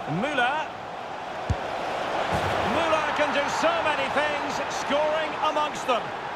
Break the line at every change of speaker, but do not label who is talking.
Müller. Müller can do so many things, scoring amongst them.